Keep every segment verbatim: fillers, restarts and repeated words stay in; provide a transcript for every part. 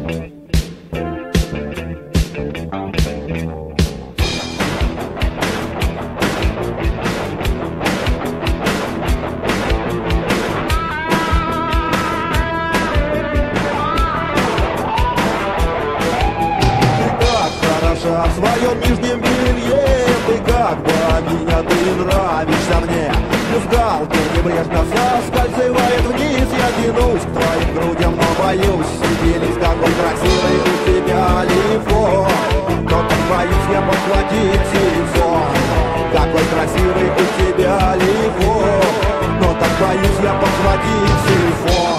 В своем нижнем белье ты как богиня, ты нравишься мне. Бюстгальтер небрежно соскальзывает вниз. Я тянусь к твоим грудям, но боюсь. Сиделись, какой красивый у тебя лифон. Но так боюсь я подхватить телефон. Какой красивый у тебя лифон. Но так боюсь я подхватить телефон.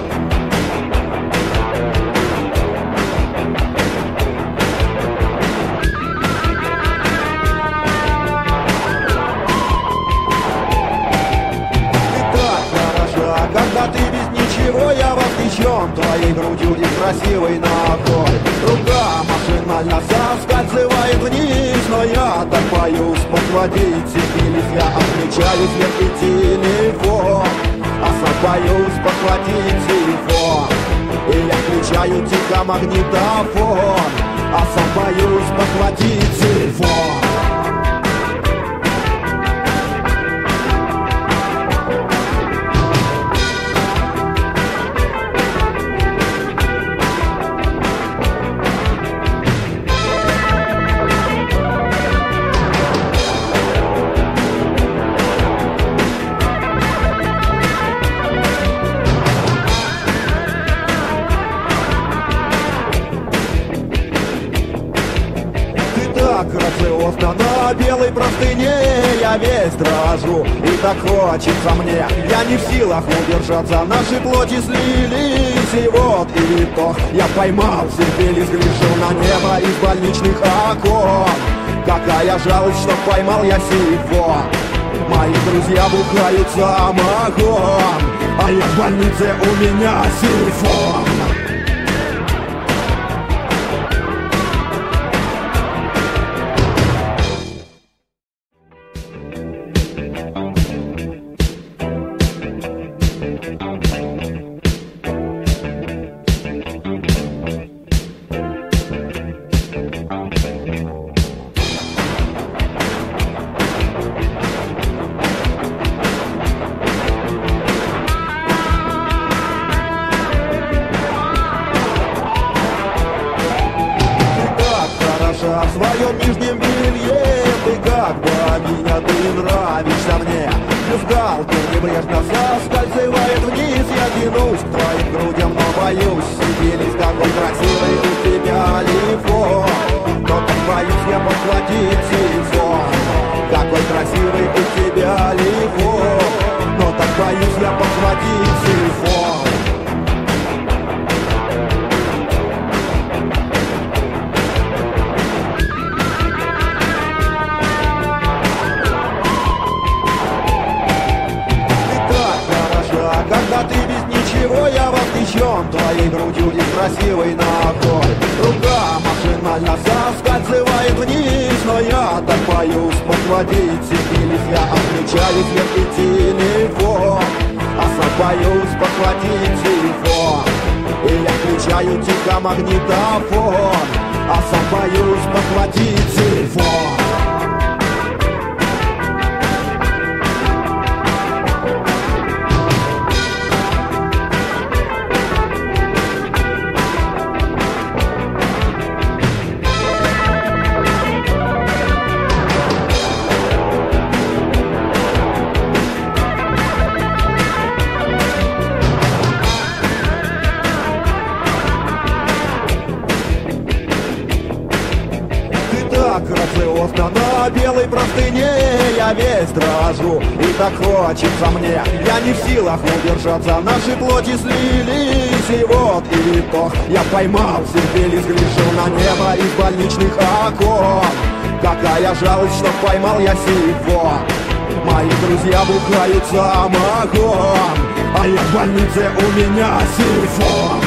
Когда ты без ничего, я восхищен твоей грудью и красивой ногой. Рука машинально соскальзывает вниз, но я так боюсь подхватить сифилис. Я отмечаю свет и телефон, а сам боюсь подхватить телефон. И я включаю тихо магнитофон, а сам боюсь подхватить телефон. Грациозно на белой простыне я весь дрожу, и так хочется мне. Я не в силах удержаться, наши плоти слились, и вот итог. Я поймал сифилис, грешил на небо из больничных окон. Какая жалость, что поймал я сифон. Мои друзья бухают самогон, а я в больнице, у меня сифон. В своем нижнем белье ты как богиня, ты нравишься мне. Бюстгальтер небрежно соскальзывает вниз. Я тянусь к твоим грудям, но боюсь. Сиделись, какой красивый у тебя лифон. Но так боюсь я подхватить телефон. Какой красивый у тебя лифон. Но так боюсь я подхватить телефон. Когда ты без ничего, я восхищен твоей грудью и красивой ногой. Рука машинально соскальзывает вниз, но я так боюсь подхватить сифилис. Я отключаю свет и телефон, а сам боюсь подхватить телефон. И я включаю тихо магнитофон, а сам боюсь подхватить телефон. Грациозно на белой простыне я весь дрожу, и так хочется мне. Я не в силах удержаться, наши плоти слились, и вот итог. Я поймал сифилис, грешил на небо из больничных окон. Какая жалость, что поймал я сифон. Мои друзья бухают самогон, а я в больнице, у меня сифон.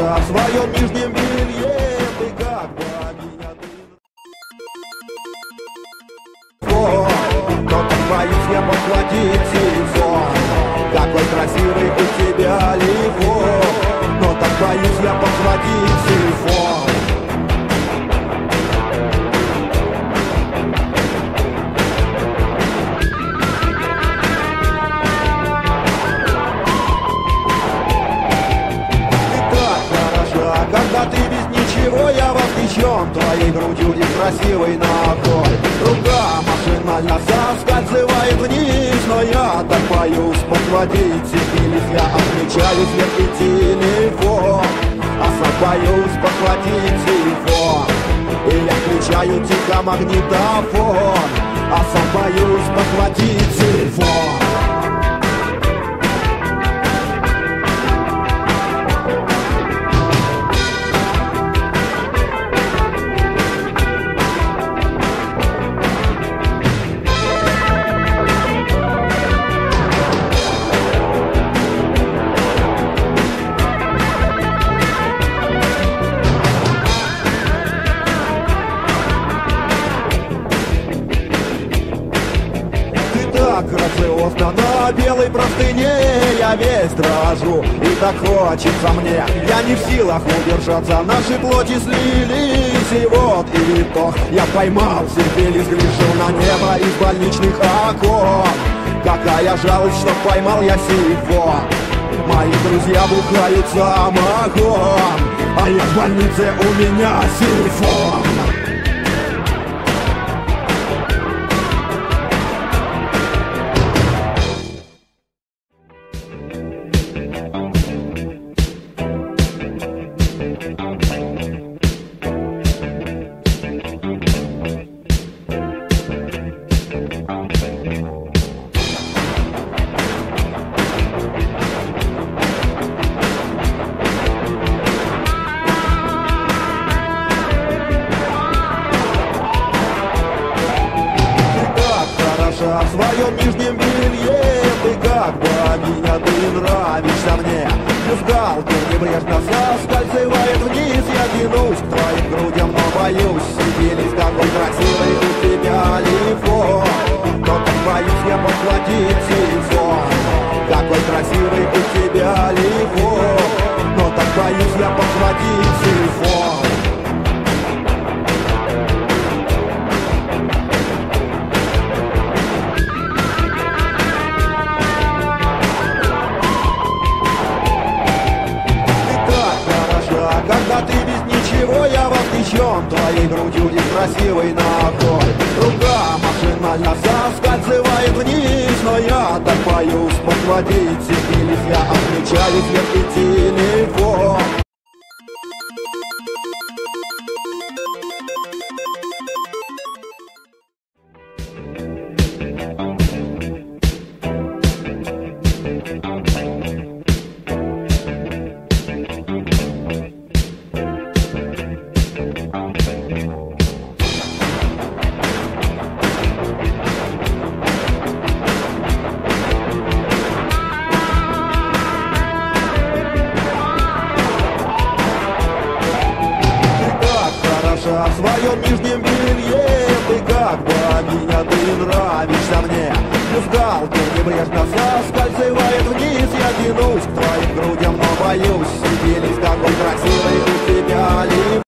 хороша в своем нижнем белье. Ты как бы меня ты... О, но так боюсь я подхватить телефон. Какой красивый у тебя лифон. Но так боюсь я подхватить телефон. Когда ты без ничего, я восхищен твоей грудью некрасивой ногой. Рука машинально соскальзывает вниз, но я так боюсь подхватить сифилис. Я отмечаю свет и телефон, а сам боюсь подхватить телефон. И я включаю тихо магнитофон, а сам боюсь подхватить телефон. Грациозно на белой простыне я весь дрожу, и так хочется мне. Я не в силах удержаться, наши плоти слились, и вот итог. Я поймал сифилис, гляжу на небо из больничных окон. Какая жалость, что поймал я сифон. Мои друзья бухают самогон, а я в больнице, у меня сифон. В своем нижнем белье ты как бы меня, ты нравишься мне. Бюстгальтер небрежно соскальзывает вниз. Я тянусь к твоим грудям, но боюсь сифилис. Какой красивый у тебя лифон. Но так боюсь я подхватить телефон. Какой красивый у тебя лифон. Но так боюсь я подхватить телефон. Когда ты без ничего, я восхищен твоей грудью некрасивой ногой. Рука машинально соскальзывает вниз, но я так боюсь подхватить сифилис. Я отмечаю свет и телефон. В своем нижнем белье ты как бы меня, ты нравишься мне. Бюстгальтер небрежно соскальзывает вниз. Я тянусь к твоим грудям, но боюсь сифилис. Какой красивый у тебя лифон.